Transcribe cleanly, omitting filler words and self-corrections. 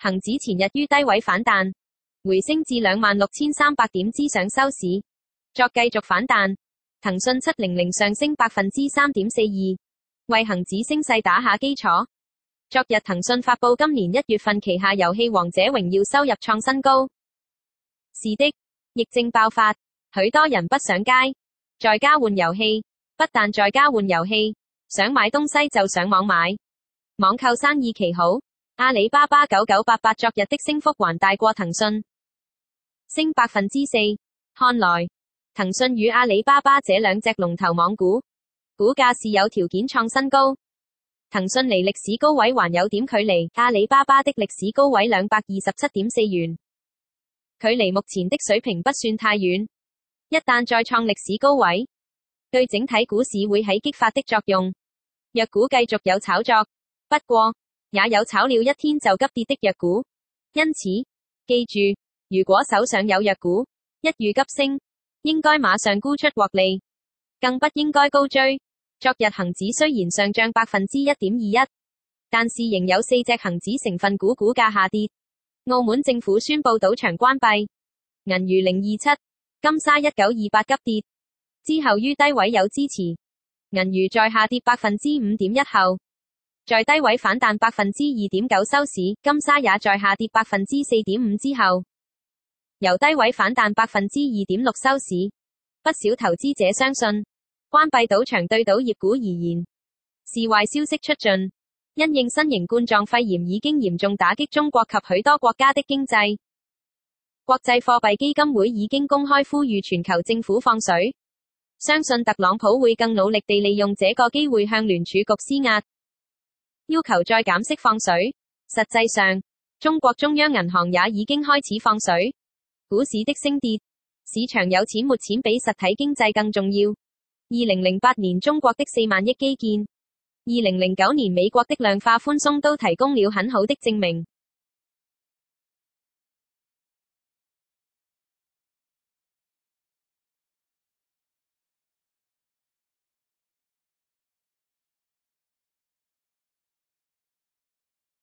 恒指前日於低位反彈，回升至26,300點之上收市，作繼續反彈。騰訊700上升3.42%，為恒指升勢打下基礎。昨日騰訊發佈今年1月份旗下遊戲《王者榮耀》收入創新高。是的，疫症爆發，許多人不上街，在家玩遊戲。不但在家玩遊戲，想買東西就上網買，網購生意奇好。阿里巴巴9988昨日的升幅還大過騰訊，升4%。看來騰訊與阿里巴巴這兩隻龍頭網股，股價是有條件創新高。騰訊離歷史高位還有點距離，阿里巴巴的歷史高位227.4元，距離目前的水平不算太遠。一旦再創歷史高位，對整體股市會起激發的作用。弱股繼續有炒作，不過也有炒了一天就急跌的弱股。因此，記住，如果手上有弱股，一遇急升，應該馬上沽出獲利，更不應該高追。昨日恒指雖然上漲1.21%，但是仍有4隻恒指成分股股價下跌。澳門政府宣布賭場關閉，銀娛027、金沙1928急跌，之後於低位有支持。銀娛在下跌5.1%後，在低位反彈2.9%收市，金沙也在下跌4.5%之後，由低位反彈2.6%收市。不少投資者相信，關閉賭場對賭業股而言，是壞消息出盡，因應新型冠狀肺炎已經嚴重打擊中國及許多國家的經濟。國際貨幣基金會已經公開呼籲全球政府放水，相信特朗普會更努力地利用這個機會向聯儲局施壓，要求再減息放水。實際上，中國中央銀行也已經開始放水。股市的升跌，市場有錢沒錢比實體經濟更重要。2008年中國的4萬億基建，2009年美國的量化寬鬆都提供了很好的證明。